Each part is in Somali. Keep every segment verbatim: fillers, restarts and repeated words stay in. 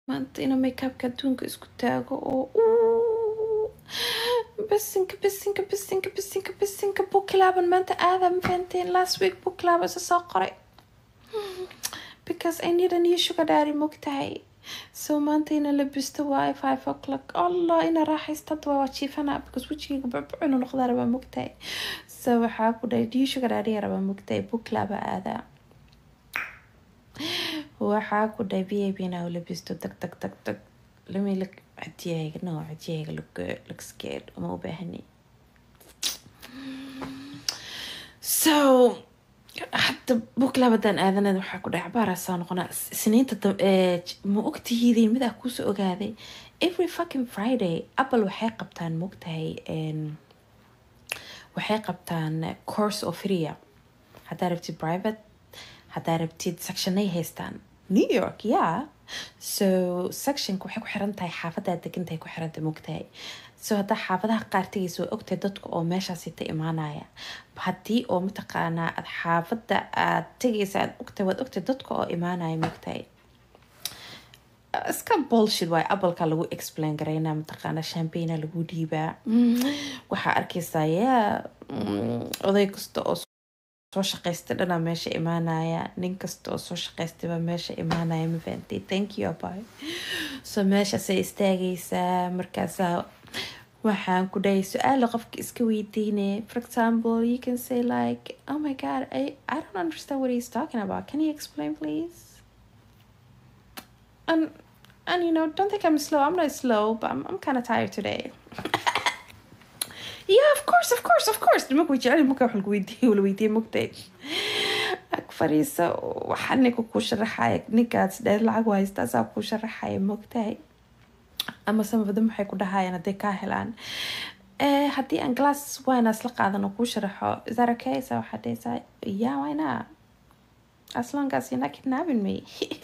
maanta ina makeupka adduunka isku taago oo uu bisinka bisinka bisinka bisinka bisinka buklaaban maanta aada ma fahanteen last week buklaaba isa soo qoray because I need a new sugar daddy mogtahay so maanta ina labisto waa five o'clock allah ina raaxaysta waa waa jiifana because wajigayga babcuna noqdaa rabaa mogtahay so waxaa ku dhahay new sugar daddy rabaa mogtahay buklaaba aada waxaa ku dhahay baby-na u labisto tag tag tag tag lama ila cadiyayga no cadiyayga look look scared uma u baahani so hadda buklaabadan aadanada waxaa ku dhahay cabaaraasaa noqonaa isniinta ma ogtihiidin mid ah kuusoo ogaaday every fucking Friday Apple waxay qabtaan mogtahay waxay qabtaan course oo free ah haddaa rabtid private haddaa rabtid sectionay haystaan New York yeah so sectionka waxay ku xiran tahay xaafadaad degantahay ku xiran tahay mogtahay so haddaa xaafadaha qaar tegaysa waa ogtahay dadka oo meeshaasi ta imaanaya haddii oo mataqaanaa aad xaafada aad tegaysa aad ogtahay waad ogtahay dadka oo imaanaya mogtahay iska bullshit waay Apple-ka lagu explain garaynaa mataqaanaa champagne lagu dhiibaa waxaa arkaysaa yaa oday kasta oo soo shaqaystay dhana meesha imaanaya nin kasta oo soo shaqaystay baa meesha imaanaya ma fahantay thank you bye so meeshaasay istaagaysaa markaasaa waxaan ku dhahay su-aalo qofka iska weydiine for example you can say like oh my god I, I don't understand what he's talking about can you explain please and and you know don't think I'm slow I'm not slow but I'm, I'm kind of tired today yeah of course of course of course nimanku way jecel marka wax lagu weydiiyo wala weydiiyo mogtay ag fariiso waxaan ninka ku sharaxay ninkaas dheer lacag haysta asaa ku sharaxay mogtay ama samafada maxay ku dhahayaan haday ka helaan eh hadii aan glass wine asla qaadano ku sharaxo is that okay so waxa dhaysaa yeah why not as long as you're not kidnapping me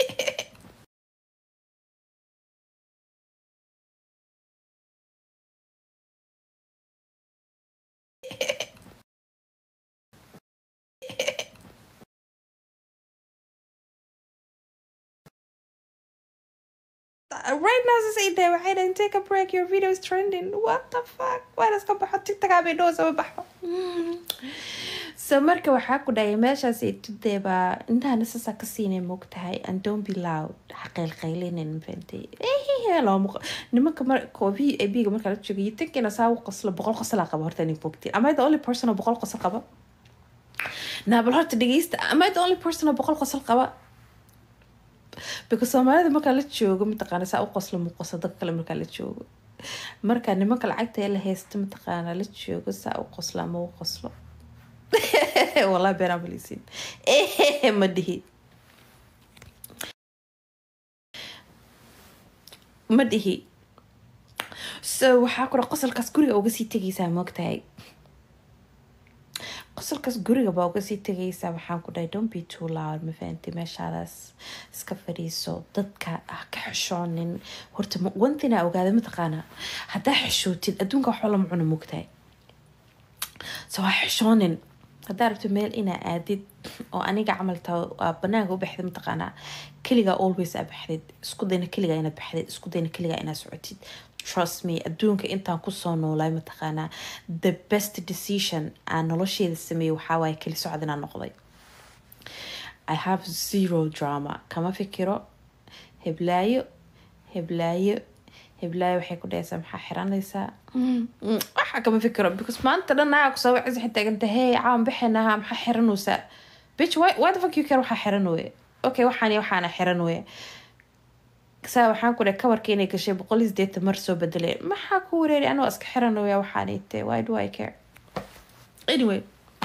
right now this is there I didn't take a break your video is trending what the fuck why does come back TikTok abi do so baxo so marka waxa ku dhahay meeshaas ay tideeba inta nasasa ka siinay mogtahay and don't be loud xaqeel qaylinin fantay eh hello nimanka mar koobi abiga marka la joogo you think ina saaw qoslo boqol qosla qabo horta nin bogti am I the only person oo boqol qosl qabo naabal horta dhageysta am I the only person oo boqol qosl qabo because Soomaalida marka la joogo mataqaana saa u qoslo mu qoslo dad kale marka la joogo marka nimanka lacagta la haysto mataqaana la joogo saa u qosla ma u qoslo wallahi been abalisin eh ma dhihi ma dhihi so waxa ku qosolkaas guriga uga sii tagaysaa moogtahay qosolkaas guriga baa uga sii tagaysaa waxaan ku dhahay don't be too loud ma fahanti meeshaadaas iska fadhiiso dadka ah ka xishoonin horta one thing aa ogaada mataqaana haddaa xishootid adduunka wax wala macuna moogtahay so ha xishoonin haddaa rabto meel inaa aadid oo aniga camalta banaanka u baxdid mataqaana keliga always aa baxdid isku dayna keliga inaad baxdid isku dayna keliga inaad socotid trust me adduunka intaan ku soo noolay mataqaana the best decision aan nolosheeda sameeyay waxaa waaye keli socod inaan noqday I have zero drama kama fikiro heblaayo heblaayo heblaayo waxay ku dhaysaa maxaa xiranaysaa waxa kama fikiro because maanta dhan aa ku soo wacay xitaa ganta hey caan bixinaha maxaa xiranaysaa bitch why why the fuck you care waxa xiranooye okay waxaan waxaana xiranooye saa waxaan ku dhahay kawarka inay gashay boqol iyo siddeetan mar soo bedelay maxaa ku wareeri anoo iska xiranooya waxaan intee why do I care anyway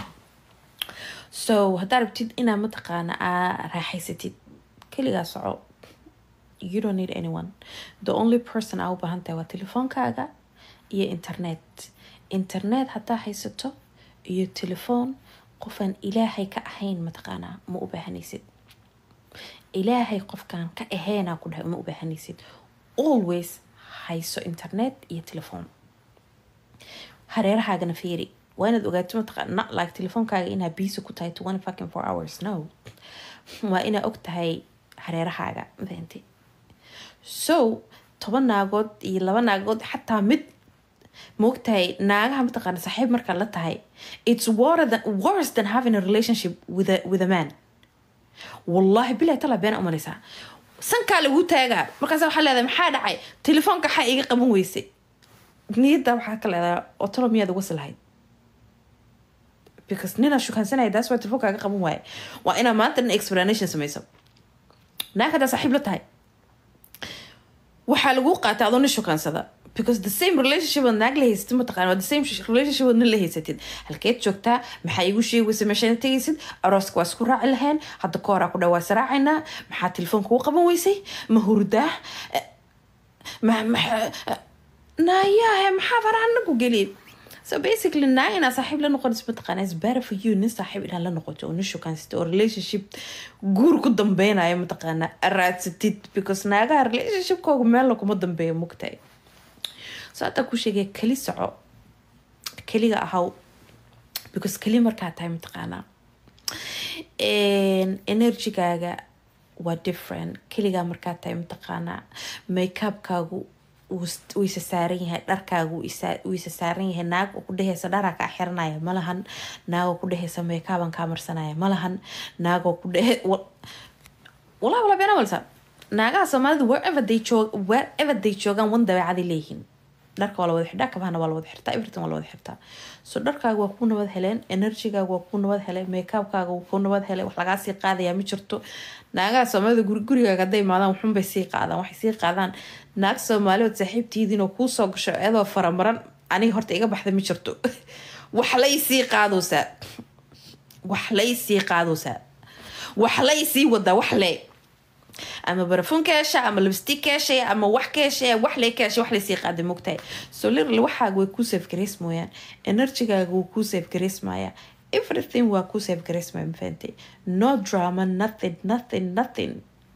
so haddaa rabtid inaa mataqaana aa raaxaysatid keligaa soco you don't need anyone the only person aa u baahan tahay waa telefoonkaaga iyo internet internet haddaa haysato iyo telefoon qofaan ilaahay ka ahayn mataqaana ma u baahanaysid ilaahay qofkaan ka ahayn ku dhahay ma u baahanaysid always hayso internet iyo telefoon hareerahaagana fiiri waa inaad ogaato mataqaana like telefoonkaaga inaa busy ku tahay twenty fucking four hours no waa inaa og tahay hareerahaaga fahanti so toban naagood iyo laba naagood xataa mid moogtahay naagaha mataqaana saaxiib markaa la tahay it's worse than, worse than having a relationship with a, with a man wallahi bilahi tala been umalaysaa sankaa lagu taagaa markaas waxaa leedahay maxaa dhacay telefoonka waxaa iga qaban weysay niyadda waxaa ka leedahay oo talo miyaad uga silahayd because nina shukaansanaya daas waa telefoonka iga qaban waaye waa inaa maanta dhan explanation samayso naag haddaa saaxiib la tahay waxaa lagu qaatay adoo nin shukaansada because the same relationship with naag la haysatid mataqaana waa the same relationship with nin la haysatid halkeed joogtaa maxaa igu sheegaysa meeshaan tegaysid arooska waa isku raaci lahayn hadda ka horaa ku dhawaa saraacaynaa maxaa telefoonka ugu qaban weysay ma hurdaa ma maxaa naayahe maxaa faraha nagu geliyay so basically naag inaa saaxiib la noqonaysa mataqaana is better for you nin saaxiib inaa la noqoto oo nin shukaansatid oo relationship guur ku dambeynaya mataqaana raadsatid because naagaha relationshipkooga meel kuma dambeeyo mugtahay so hadda ku sheegay kali soco kaliga ahaw because kali markaa tahay mataqaana energygaaga waa different kaligaa markaa tahay mataqaana makeupkaagu waysa saaran yahay dharkaagu waysa saaran yahay naag ku dhehaysa dharaa kaa xiranaya malahan naagoo ku dhehaysa makeupan kaa marsanaya malahan naagoo ku dhehe walaa walaa beena walsa naagaha soomaalida wherever they joog wherever they joogaan wan dabeecaday leeyihiin dharka waa la wada xidhaa kabahana waa la wada xirtaa everything waa la wada xirtaa so dharkaaga waa ku nabad heleen energygaaga waa ku nabad helay makeupkaaga waa ku nabad helay wax lagaa sii qaadayaa ma jirto naagaha soomaalida gurigaaga hadday imaadaan waxun bay sii qaadaan waxay sii qaadaan naag soomaaliyood saaxiibtiidiin oo kuu soo gasho iyadoo faramaran aniga horta iga baxda ma jirto wax lay sii qaadaysaa wax lay sii qaadaysaa wax lay sii wadaa wax lay ama barafuun ka hesha ama lipstick ka heshay ama wax ka heshay wax lay ka heshay wax lay sii qaaday mugtahay so literally waxaaga way ku save grace mooyaan energygaaga wuu ku save grace maaya everything waa ku save grace maaya mafahantay no drama nothing nothing nothing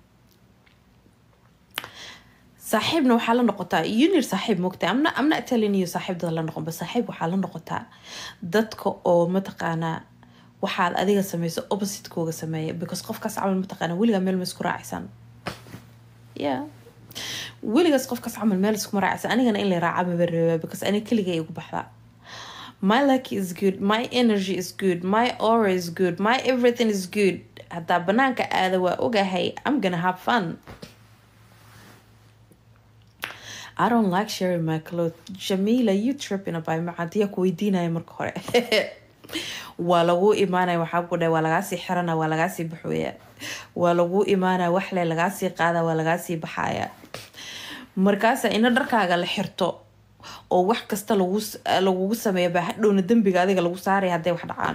saaxiibna waxaa la noqotaa unir saaxiib mugtahay amna amna telling you saaxiib dad la noqon ba saaxiib waxaa la noqotaa dadka oo mataqaana waxaad adiga samayso opposite kooga sameeya because qofkaas camal mataqaana weligaa meel ma isku raacaysan yeah weligaas qofkaas camal meel isku raacaysan anigana in la raaca ma barreeba because aniga keligay igu baxdaa my luck is good my energy is good my aura is good my everything is good haddaa banaanka aada waa ogahay I'm gonna have fun I don't like sharing my clothes Jamila you tripping about macadiya ku weydiinaya marka hore waa lagu imaanaya waxaa ku dhahay waa lagaa sii xirana waa lagaa sii baxooya waa lagu imaanaya wax le lagaa sii qaada waa lagaa sii baxaya markaasa ina dharkaaga la xirto oo wax kasta lagu lagugu sameeyo baa hadhowna dembiga adiga lagu saaraya hadday wax dhacaan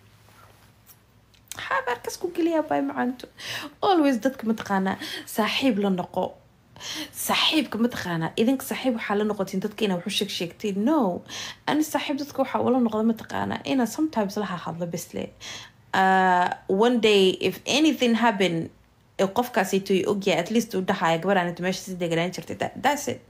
xabaarkas ku geliya bay macaanto always dadka mataqaana saaxiib la noqo saaxiibka mataqaana idinka saaxiib waxaa la noqotiin dadka inaa waxu sheeg sheegtiin no ani saaxiib dadka waxaa ula noqda mataqaana inaa sometimes laha hadlo bisle uh, one day if anything happen qofkaasito ogyahay at least uu dhahaya gabadhaan inta meesha si deganaan jirtay that's it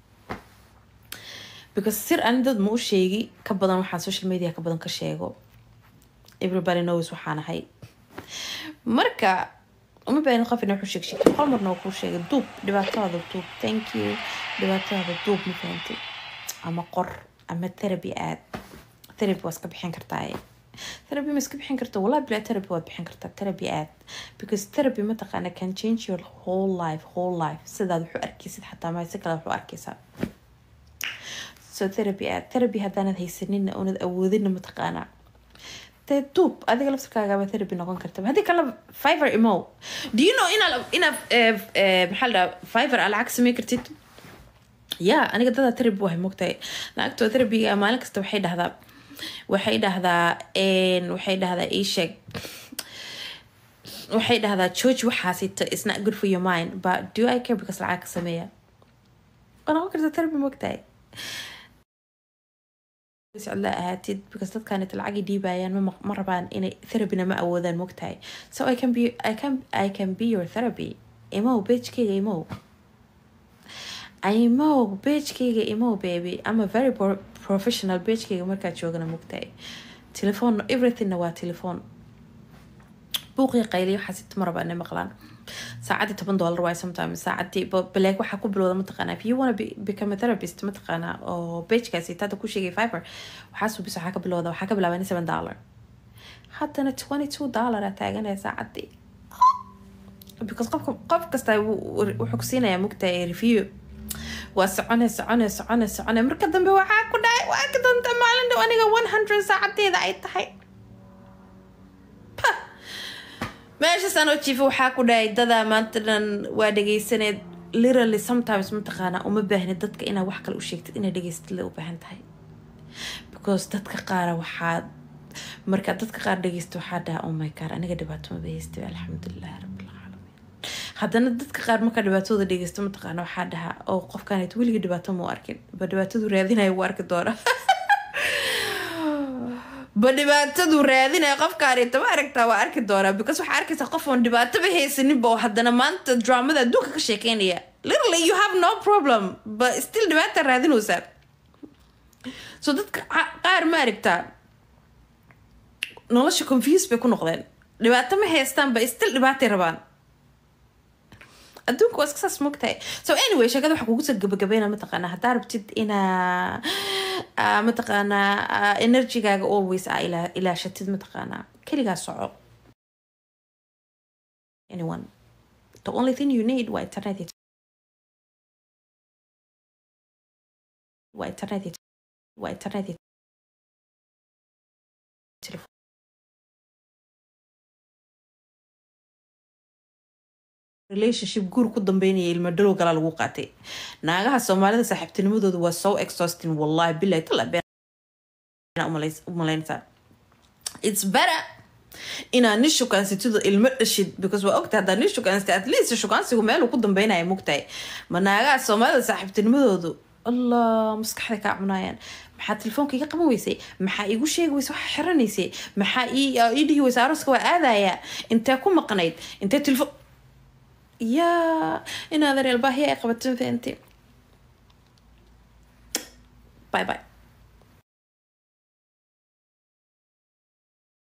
because sir ani dad ma u sheegi ka badan waxaan social media ka badan ka sheego everybody knows waxaan ahay marka uma baahan qof inuu sheeg sheeg qol marna uu ku sheegay duub dhibaatada duub thank you dhibaatada duub ma fahantay ama qor ama therapy aad therapy was ka bixin kartaa therapy ma iska bixin kartaa wala bila therapy waad bixin kartaa therapy aad because therapy ma taqaana can change your whole life whole life sidaad wuxuu arkaysid xataa ma si kale wuxuu arkaysaa so therapy aad therapy haddaanad haysanin oonad awoodin ma taqaana دوب هذيك لفظ كذا therapy نقول كرتب هذيك كلا Fiverr إمو do you know إن إن محل Fiverr على عكس ما كرتيت يا أنا قد هذا therapy واحد مقطع أنا أكتب therapy مالك استوحيد هذا وحيد هذا إن وحيد هذا إيش شيء وحيد هذا تشوج وحاسيت it's not good for your mind but do I care because العكس مية أنا أكتب therapy مقطع بس على هاتيد because that كانت العقي دي باين مرة بان إني therapy ما أوذن مقتاي so I can be I can I can be your therapy إيمو bitch كي إيمو إيمو bitch كي إيمو baby I'm a very professional bitch كي مركز شوغنا مقتاي تلفون everything نوا تلفون بوقي قيلي وحسيت مرة بان مقلان ساعتي تبن دولار واي sometimes ساعتي بلاك waxa ku bilowda mataqana if you want to be, become a therapist mataqana oo page kaasi tada ku sheegay Fiverr waxa soo bisa waxa ka bilowda waxa ka bilaabay seven dollars haddana twenty-two dollars taaganay saacadii because qof qof kasta wuxuu ku siinayaa mugtay review waa soconay soconay soconay soconay marka dambe waxa ku dhacay waa ka danta maalin aniga one hundred saacadeeda ay tahay meesha sano jiif waxa ku dhacay dada maantan waa dhageysaneed literally sometimes mataqaana uma baahna dadka ina wax kale u sheegtid ina dhageystid la u baahan tahay because dadka qaar waxa marka dadka qaar dhageysto waxa dhaha oh my god aniga dhibaato ma beestay alxamdulillah rabbil alamin haddana dadka qaar marka dhibaatooda dhageysto mataqaana waxa dhaha oo qofkan ay wiliga dhibaato ma arkin ba dhibaatadu raadinay u arki doona ba dhibaatadu raadinay qofkaan ay taba aragtaa waa arki doona because waxa arkaysa qof aan dhibaato ba haysanin ba haddana maanta dramada adduunka ka sheekeynaya literally you have no problem but still dhibaato raadinaysa so dadka qaar ma aragtaa nolosha confused bay ku noqdeen dhibaato ma haystaan ba still dhibaato rabaan adduunku waa iska smogtay so anyway shaqada waxa kugu soo gabagabeena mataqaana hadaa rabtid ina mataqaana energy-gaaga always ila ila shatid mataqaana kaliga soco anyone the only thing you need waa internet waa internet waa internet relationship guur ku dambeynaya ilma dhalo gala lagu qaatay naagaha Soomaalida saaxiibtinimadoodu waa so exhausting wallahi billahi tala been umalaysa it's better ina nishu kansitido ilma dhashid because waa ogtaa hadda nishu kansti at least shukaansigu meel ku dambeynaya mugtay ma naagaha Soomaalida saaxiibtinimadoodu allah maskaxda ka cunayaan maxaa telefoonka iga qaban weysay maxaa igu sheegi weysay wax xiranaysay maxaa ii dhihi weysay arooska waa aadaya inta ku maqnayd inta telefoon يا إن هذا الباهي قبضت فهمتي باي باي